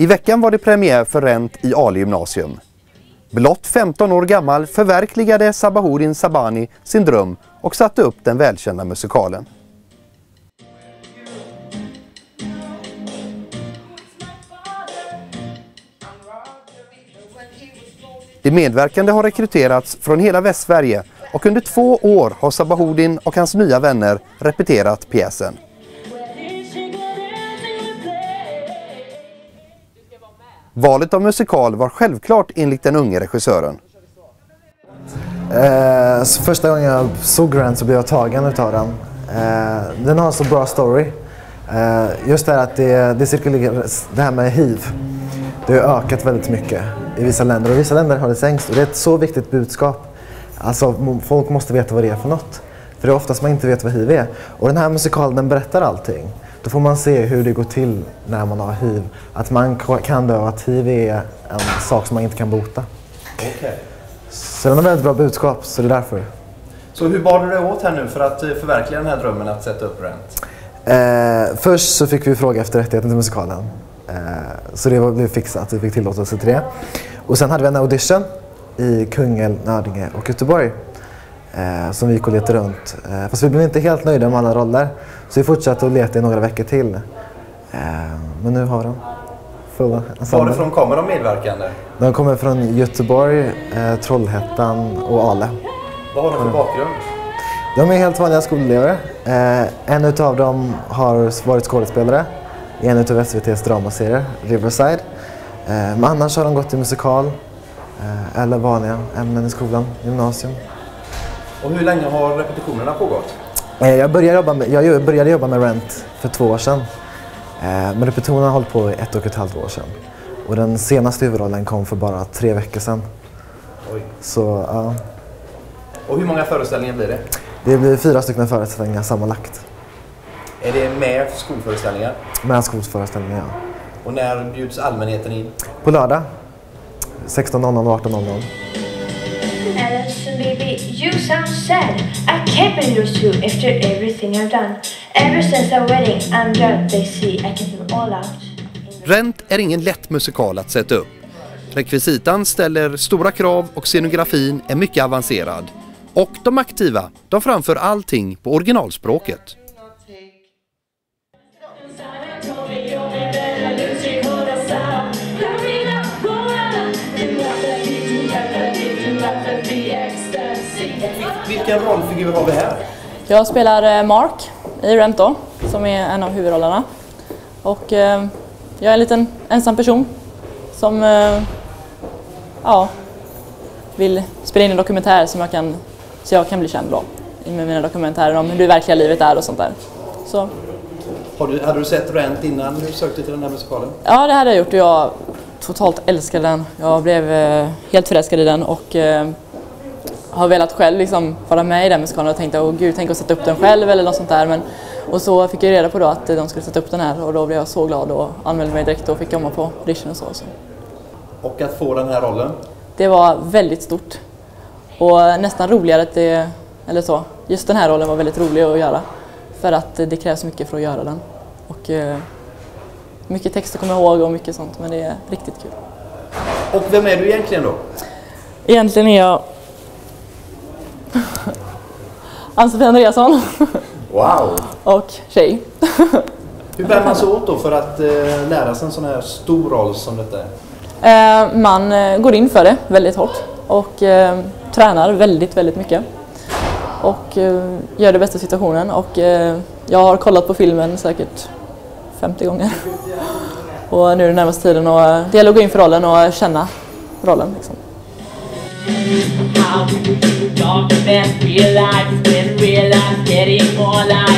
I veckan var det premiär för Rent i Ale gymnasium. Blott 15 år gammal förverkligade Sabahodin Sabani sin dröm och satte upp den välkända musikalen. De medverkande har rekryterats från hela Västsverige och under 2 år har Sabahodin och hans nya vänner repeterat pjäsen. Valet av musikal var självklart enligt den unge regissören. Första gången jag såg Rent så blev jag tagen utav den. Den har så bra story. Just det här att det cirkulerar, det här med HIV. Det har ökat väldigt mycket i vissa länder och vissa länder har det sänkts. Och det är ett så viktigt budskap. Alltså folk måste veta vad det är för något. För det är oftast man inte vet vad HIV är. Och den här musikalen den berättar allting. Då får man se hur det går till när man har HIV. Att man kan dö, att HIV är en sak som man inte kan bota. Okay. Så den har väldigt bra budskap, så det är därför. Så hur bar du dig åt här nu för att förverkliga den här drömmen att sätta upp Rent? Först så fick vi fråga efter rättigheten till musikalen. Så det blev fixat, vi fick tillåtelse till det. Och sen hade vi en audition i Kungälv, Nördinge och Göteborg. Som vi gick och letade runt. Fast vi blev inte helt nöjda med alla roller. Så vi fortsatte att leta i några veckor till. Men nu har de fulla. Varifrån kommer de medverkande? De kommer från Göteborg, Trollhättan och Ale. Vad har de för bakgrund? De är helt vanliga skolelever. En utav dem har varit skådespelare i en utav SVT:s dramaserier, Riverside. Men annars har de gått i musikal eller vanliga ämnen i skolan, gymnasium. Och hur länge har repetitionerna pågått? Jag började jobba med Rent för 2 år sedan. Men repetitionerna har hållit på i 1,5 år sedan. Och den senaste huvudrollen kom för bara 3 veckor sedan. Oj. Så, ja. Och hur många föreställningar blir det? Det blir 4 stycken föreställningar sammanlagt. Är det med skolföreställningar? Med skolföreställningar, ja. Och när bjuds allmänheten in? På lördag. 16:00 och 18:00. Alison, baby, you sound sad. I can't lose you after everything I've done. Ever since our wedding, I'm done. They see I can feel all out. Rent är ingen lätt musikal att sätta upp. Rekvisitan ställer stora krav och scenografin är mycket avancerad. Och de aktiva, de framför allting på originalspråket. Vilken rollfigur har vi här? Jag spelar Mark i Rent då, som är en av huvudrollerna. Och jag är en liten ensam person som vill spela in en dokumentär som jag kan bli känd då. Med mina dokumentärer om hur det verkliga livet är och sånt där. Så. Hade du sett Rent innan du sökte till den här musikalen? Ja, det hade jag gjort och jag totalt älskade den. Jag blev helt förälskad i den och har velat själv liksom vara med i den musikalen och tänkte, gud, tänk att sätta upp den själv eller något sånt där. Och så fick jag reda på då att de skulle sätta upp den här och då blev jag så glad och anmälde mig direkt och fick komma på audition och så. Och att få den här rollen? Det var väldigt stort och nästan roligare att just den här rollen var väldigt rolig att göra för att det krävs mycket för att göra den. Och mycket text att komma ihåg och mycket sånt, men det är riktigt kul. Och vem är du egentligen då? Egentligen är jag Ann-Sofie Andreasson. Wow! Och tjej. Hur bär man sig åt då för att lära sig en sån här stor roll som detta är? Man går in för det väldigt hårt och tränar väldigt, väldigt mycket. Och gör det bästa situationen. Och jag har kollat på filmen säkert 50 gånger. Och nu är det närmaste tiden och det gäller att gå in för rollen och känna rollen liksom. How do you document real life when real life getting more life?